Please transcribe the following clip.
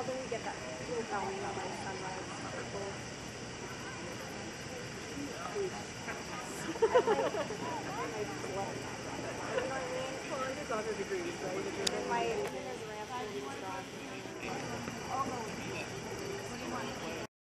then we get that little brownie on my sunrise purple. Well, it is 100 degrees, right? My skin is rampant and strong.